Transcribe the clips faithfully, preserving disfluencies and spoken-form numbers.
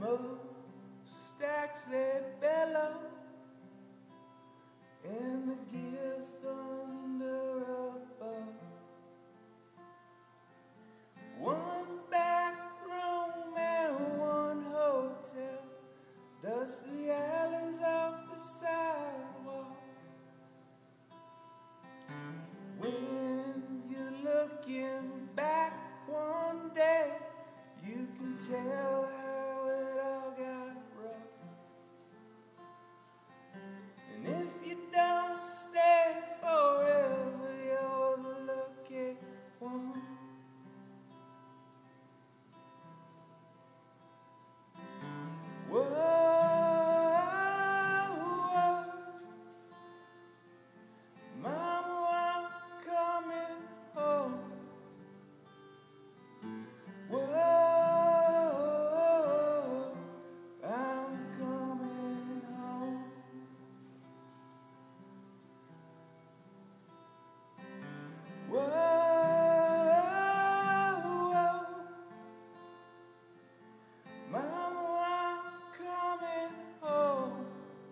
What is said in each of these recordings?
smokestacks they bellow, and the gears thunder above. One back room and one hotel, dusty alleys off the sidewalk. When you're looking back one day, you can tell how it all got rough. And if you don't stay forever, you're the lucky one. Whoa, whoa, Mama, I'm coming home. Whoa, I'm coming home. Whoa, whoa, Mama, I'm coming home.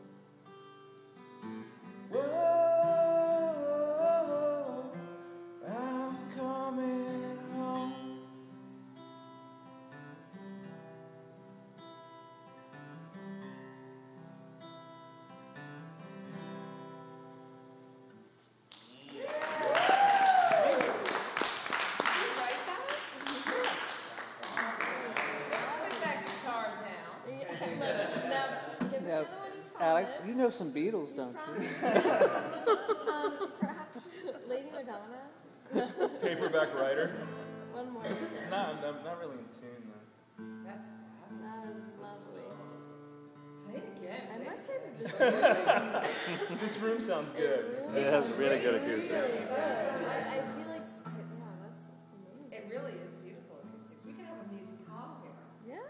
Whoa, I'm coming home. Now, Alex, you know some Beatles, don't you? um, perhaps Lady Madonna. Paperback writer. One more. It's not, I'm, I'm not really in tune though. That's That was lovely. play it again. I must say that this room, This room sounds good. it, It has sounds really good really acoustics. good. I, I feel like, I, yeah, that's, that's amazing. It really is beautiful acoustics. We could have a music hall here. Yeah.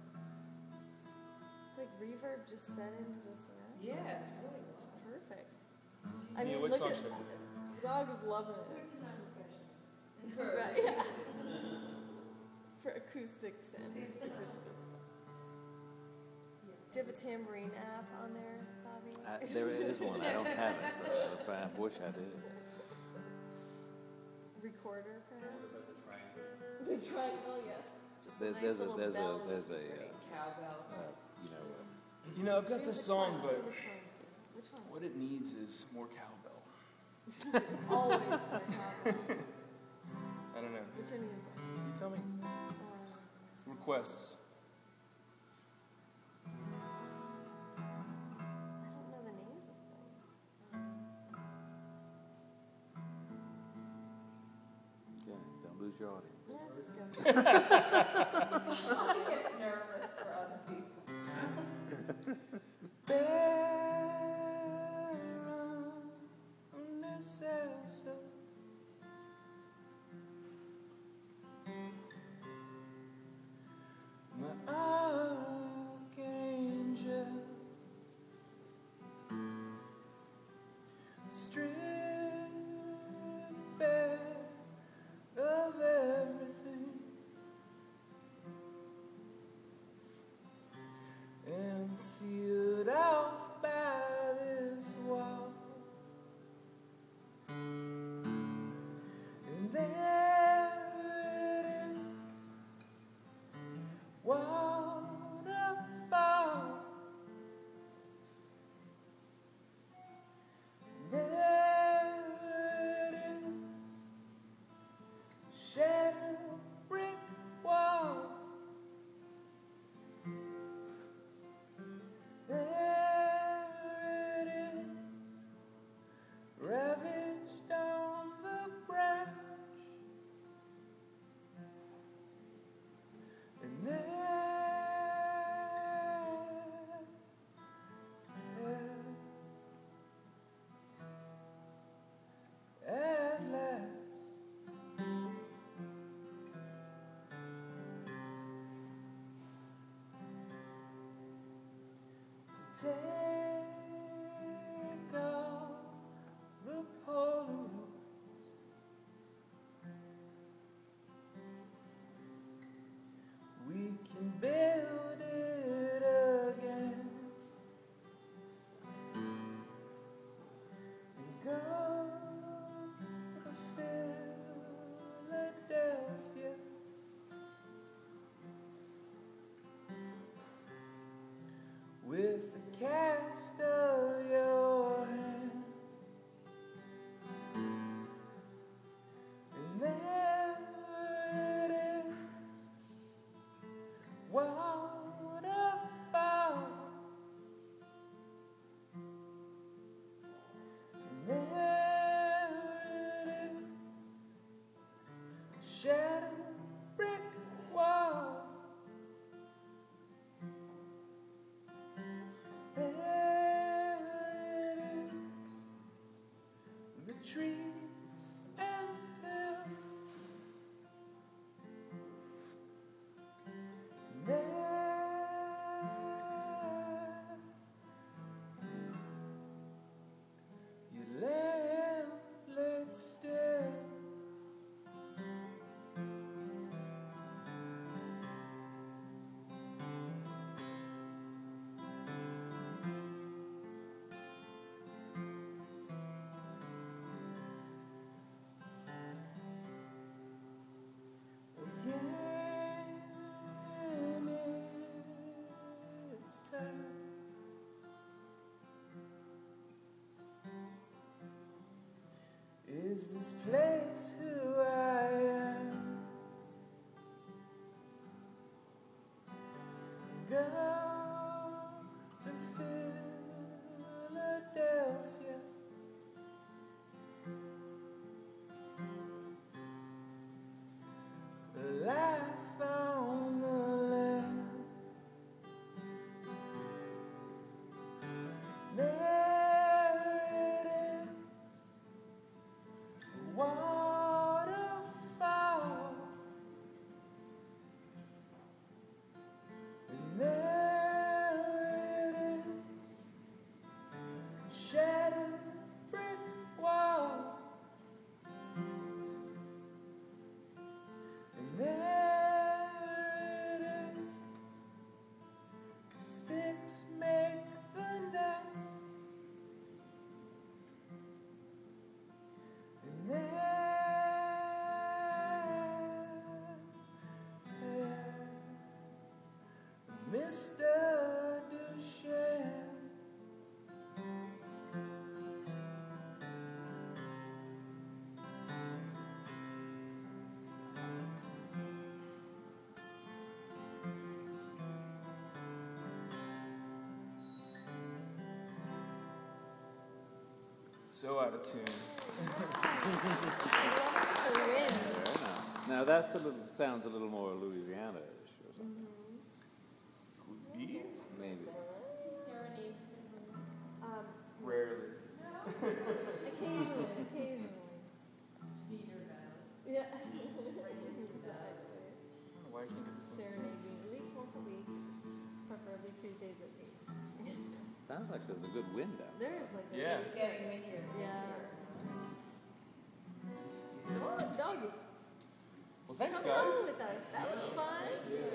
It's like reverb just set into the surround. Yeah, it's really It's well. perfect. I Yeah, mean, which look song at should I do? the dog is loving it. For- Right, yeah. For acoustics and acoustic. Do you have a tambourine app on there, Bobby? I, there is one. I don't have it, but I wish I did. Recorder, perhaps? The triangle, yes. Just There, nice there's a little there's a bell. there's a uh, Cowbell. uh, you know uh, You know, I've got Do this which song, one? but Do which one? Which one? what it needs is more cowbell. Always my cowbell. I don't know. Which one do you want? You tell me. Uh, Requests. I don't know the names of them. yeah, don't lose your audience. No, just go. I get nervous for other people. My archangel, stripped bare of everything, and sealed off by this wall. And there it is, waterfall. There it is, shattered brick wall. There it is, ravaged on the branch. And there, at last, so take all the Polaroids, we can build it myself. Is this place who I am? Go to Philadelphia. The life on the land. There it is, a waterfall, and there it is, a shattered brick wall, and there it is, sticks make the nest, and there, Mister Duchenne. So out of tune. The wind. Now that's a little sounds a little more Louisiana-ish or something. Yeah. Maybe. Serenade. Um, Rarely. occasionally, occasionally. Yeah. Exactly. Why can't it be Serenade me at least once a week, preferably Tuesdays at eight. Sounds like there's a good wind out. There's like a Yeah. it's getting windier. Yeah. Come on, doggy. Well, thanks, Come guys. on with us. That was fun.